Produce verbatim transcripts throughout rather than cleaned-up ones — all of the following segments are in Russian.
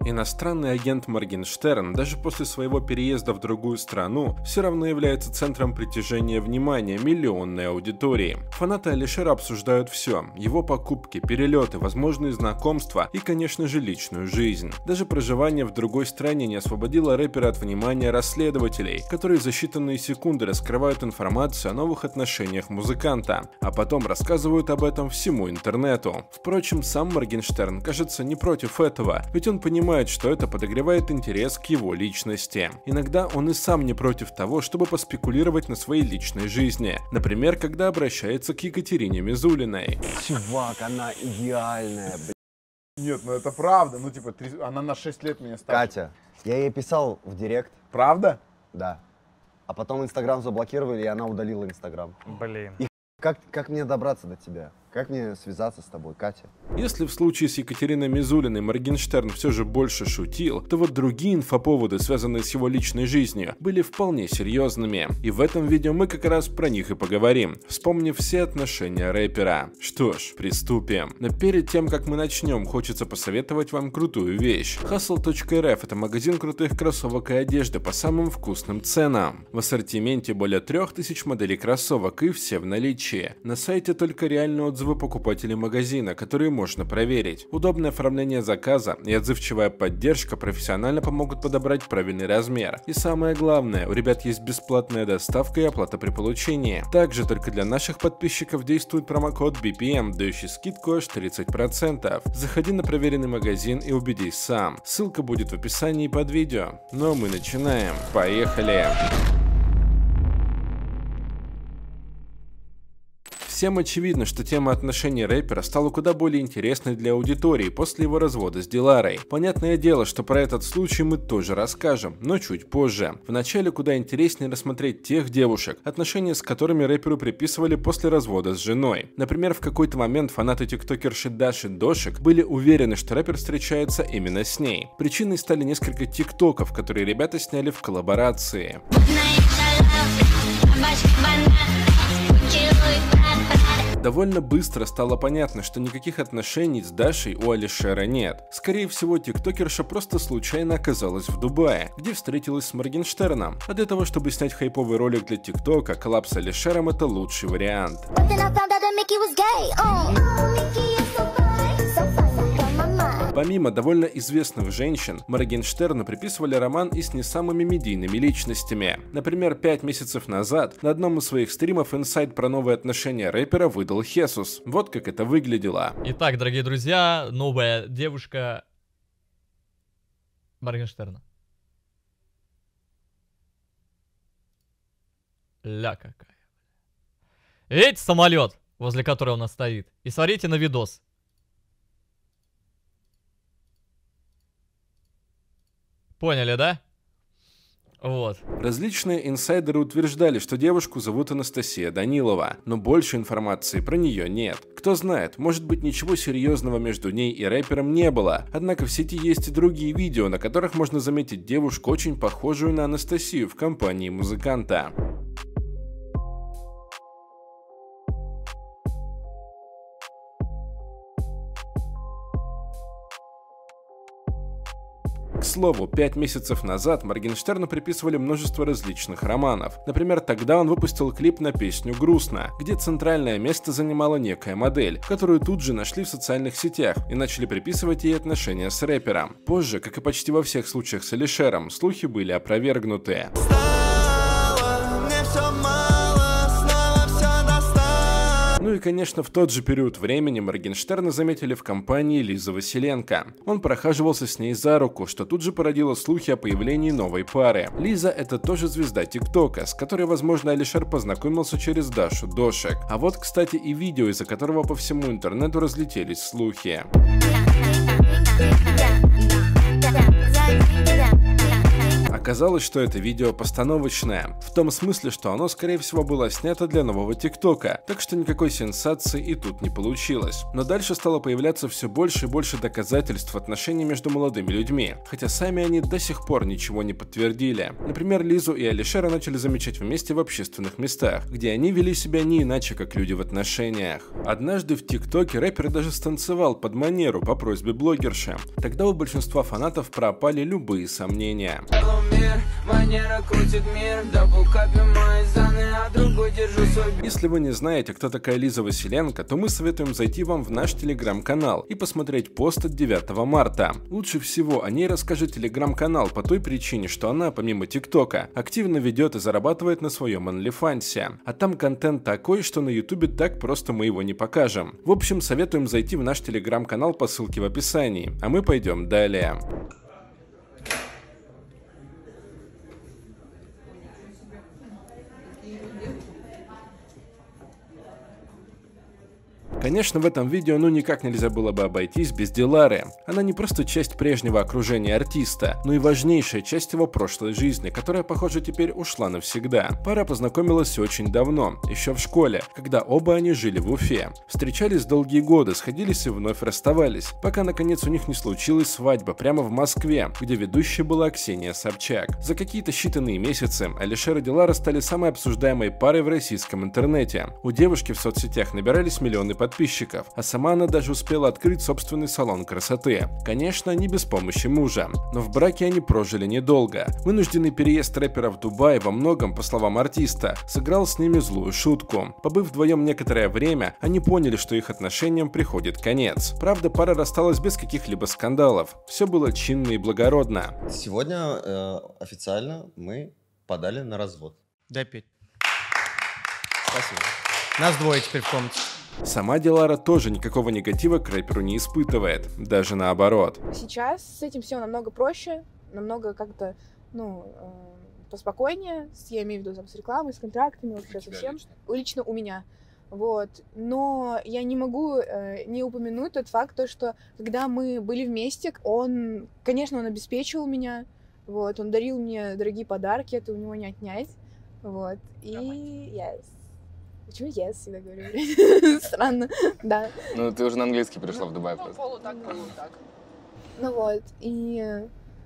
Иностранный агент Моргенштерн даже после своего переезда в другую страну все равно является центром притяжения внимания миллионной аудитории. Фанаты Алишера обсуждают все: его покупки, перелеты, возможные знакомства и, конечно же, личную жизнь. Даже проживание в другой стране не освободило рэпера от внимания расследователей, которые за считанные секунды раскрывают информацию о новых отношениях музыканта, а потом рассказывают об этом всему интернету. Впрочем, сам Моргенштерн, кажется, не против этого, ведь он понимает, что это подогревает интерес к его личности. Иногда он и сам не против того, чтобы поспекулировать на своей личной жизни. Например, когда обращается к Екатерине Мизулиной. Чувак, она идеальная, блядь. Нет, ну это правда. Ну типа, три... она на шесть лет меня старше. Катя, я ей писал в директ. Правда? Да. А потом Инстаграм заблокировали, и она удалила Инстаграм. Блин. И как, как мне добраться до тебя? Как мне связаться с тобой, Катя? Если в случае с Екатериной Мизулиной Моргенштерн все же больше шутил, то вот другие инфоповоды, связанные с его личной жизнью, были вполне серьезными. И в этом видео мы как раз про них и поговорим, вспомнив все отношения рэпера. Что ж, приступим. Но перед тем, как мы начнем, хочется посоветовать вам крутую вещь. хасл точка эр эф — это магазин крутых кроссовок и одежды по самым вкусным ценам. В ассортименте более трех тысяч моделей кроссовок, и все в наличии. На сайте только реальные отзывы покупателей магазина, которые можно проверить. Удобное оформление заказа и отзывчивая поддержка профессионально помогут подобрать правильный размер. И самое главное, у ребят есть бесплатная доставка и оплата при получении. Также только для наших подписчиков действует промокод би пи эм, дающий скидку аж тридцать процентов. Заходи на проверенный магазин и убедись сам. Ссылка будет в описании под видео. Ну а мы начинаем. Поехали! Всем очевидно, что тема отношений рэпера стала куда более интересной для аудитории после его развода с Диларой. Понятное дело, что про этот случай мы тоже расскажем, но чуть позже. Вначале куда интереснее рассмотреть тех девушек, отношения с которыми рэперу приписывали после развода с женой. Например, в какой-то момент фанаты тиктокерши Даши Дошик были уверены, что рэпер встречается именно с ней. Причиной стали несколько тиктоков, которые ребята сняли в коллаборации. Довольно быстро стало понятно, что никаких отношений с Дашей у Алишера нет. Скорее всего, тиктокерша просто случайно оказалась в Дубае, где встретилась с Моргенштерном. А для того, чтобы снять хайповый ролик для ТикТока, коллаб с Алишером — это лучший вариант. Помимо довольно известных женщин, Моргенштерну приписывали роман и с не самыми медийными личностями. Например, пять месяцев назад на одном из своих стримов инсайт про новые отношения рэпера выдал Хесус. Вот как это выглядело. Итак, дорогие друзья, новая девушка Моргенштерна. Ля какая. Видите самолет, возле которого она стоит? И смотрите на видос. Поняли, да? Вот. Различные инсайдеры утверждали, что девушку зовут Анастасия Данилова, но больше информации про нее нет. Кто знает, может быть, ничего серьезного между ней и рэпером не было, однако в сети есть и другие видео, на которых можно заметить девушку, очень похожую на Анастасию в компании музыканта. К слову, пять месяцев назад Моргенштерну приписывали множество различных романов. Например, тогда он выпустил клип на песню «Грустно», где центральное место занимала некая модель, которую тут же нашли в социальных сетях и начали приписывать ей отношения с рэпером. Позже, как и почти во всех случаях с Алишером, слухи были опровергнуты. Ну и, конечно, в тот же период времени Моргенштерна заметили в компании Лизы Василенко. Он прохаживался с ней за руку, что тут же породило слухи о появлении новой пары. Лиза — это тоже звезда ТикТока, с которой, возможно, Алишер познакомился через Дашу Дошик. А вот, кстати, и видео, из-за которого по всему интернету разлетелись слухи. Оказалось, что это видео постановочное, в том смысле, что оно, скорее всего, было снято для нового ТикТока, так что никакой сенсации и тут не получилось. Но дальше стало появляться все больше и больше доказательств отношений между молодыми людьми, хотя сами они до сих пор ничего не подтвердили. Например, Лизу и Алишера начали замечать вместе в общественных местах, где они вели себя не иначе, как люди в отношениях. Однажды в ТикТоке рэпер даже станцевал под манеру по просьбе блогерши. Тогда у большинства фанатов пропали любые сомнения. Если вы не знаете, кто такая Лиза Василенко, то мы советуем зайти вам в наш телеграм-канал и посмотреть пост от девятого марта. Лучше всего о ней расскажет телеграм-канал по той причине, что она, помимо ТикТока, активно ведет и зарабатывает на своем OnlyFans. А там контент такой, что на ютубе так просто мы его не покажем. В общем, советуем зайти в наш телеграм-канал по ссылке в описании, а мы пойдем далее. Конечно, в этом видео ну никак нельзя было бы обойтись без Дилары. Она не просто часть прежнего окружения артиста, но и важнейшая часть его прошлой жизни, которая, похоже, теперь ушла навсегда. Пара познакомилась очень давно, еще в школе, когда оба они жили в Уфе. Встречались долгие годы, сходились и вновь расставались, пока наконец у них не случилась свадьба прямо в Москве, где ведущей была Ксения Собчак. За какие-то считанные месяцы Алишер и Дилара стали самой обсуждаемой парой в российском интернете. У девушки в соцсетях набирались миллионы подписчиков. подписчиков, а сама она даже успела открыть собственный салон красоты. Конечно, не без помощи мужа, но в браке они прожили недолго. Вынужденный переезд рэпера в Дубай во многом, по словам артиста, сыграл с ними злую шутку. Побыв вдвоем некоторое время, они поняли, что их отношениям приходит конец. Правда, пара рассталась без каких-либо скандалов. Все было чинно и благородно. Сегодня э, официально мы подали на развод. Дай петь. Спасибо. Нас двое теперь в комнате. Сама Дилара тоже никакого негатива к рэперу не испытывает, даже наоборот. Сейчас с этим все намного проще, намного как-то, ну, э, поспокойнее, я имею в виду там, с рекламой, с контрактами, вообще совсем. Лично. лично у меня. Вот. Но я не могу э, не упомянуть тот факт, то, что когда мы были вместе, он, конечно, он обеспечивал меня, вот, он дарил мне дорогие подарки, это у него не отнять, вот, и yes. Почему yes всегда говорю? Странно, да. Ну, ты уже на английский пришла в Дубай просто. Полу так, полу так. Ну вот, и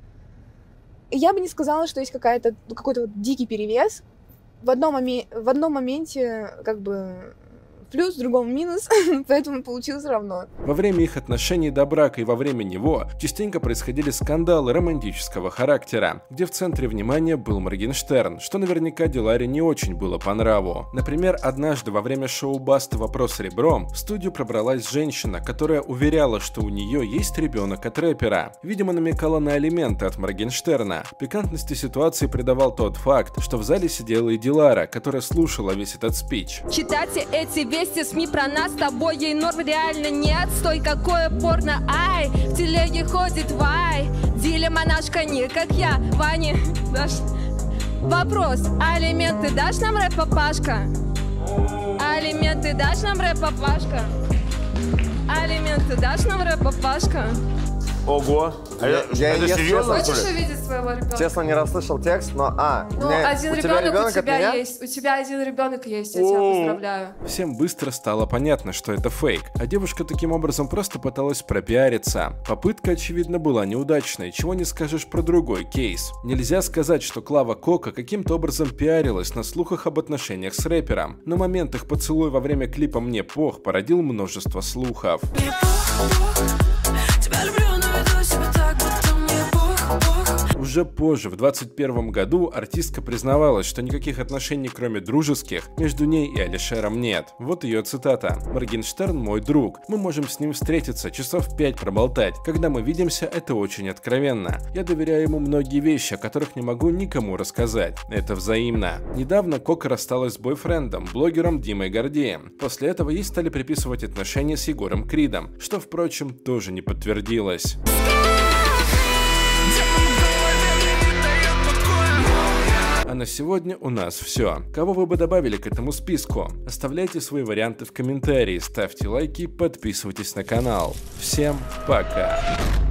я бы не сказала, что есть какая-то, какой-то вот дикий перевес. В одном, моме... в одном моменте как бы плюс, в другом минус, поэтому получилось равно. Во время их отношений до брака и во время него частенько происходили скандалы романтического характера, где в центре внимания был Моргенштерн, что наверняка Диларе не очень было по нраву. Например, однажды во время шоу Басты «Вопрос ребром» в студию пробралась женщина, которая уверяла, что у нее есть ребенок от рэпера. Видимо, намекала на алименты от Моргенштерна. Пикантности ситуации придавал тот факт, что в зале сидела и Дилара, которая слушала весь этот спич. Читайте эти вести СМИ про нас с тобой, ей норм реально нет. Стой, какое порно, ай, в телеге ходит вай. Диля монашка не как я, Ване, дашь? Вопрос, алименты дашь нам, рэп папашка? Алименты дашь нам, рэп папашка? Алименты дашь нам, рэп папашка? Ого! А Я- это, я- это я серьезно, честно- что ли? увидеть своего ребенка? Честно, не расслышал текст, но... А, Ну, не, один у тебя ребенок ребенок у от тебя меня? есть. У тебя один ребенок есть, я тебя поздравляю. Всем быстро стало понятно, что это фейк, а девушка таким образом просто пыталась пропиариться. Попытка, очевидно, была неудачной, чего не скажешь про другой кейс. Нельзя сказать, что Клава Кока каким-то образом пиарилась на слухах об отношениях с рэпером, но момент их поцелуя во время клипа «Мне пох» породил множество слухов. Уже позже, в двадцать первом году, артистка признавалась, что никаких отношений, кроме дружеских, между ней и Алишером нет. Вот ее цитата. «Моргенштерн мой друг. Мы можем с ним встретиться, часов пять проболтать. Когда мы видимся, это очень откровенно. Я доверяю ему многие вещи, о которых не могу никому рассказать. Это взаимно». Недавно Кока рассталась с бойфрендом, блогером Димой Гордеем. После этого ей стали приписывать отношения с Егором Кридом, что, впрочем, тоже не подтвердилось. А на сегодня у нас все. Кого вы бы добавили к этому списку? Оставляйте свои варианты в комментарии, ставьте лайки, подписывайтесь на канал. Всем пока!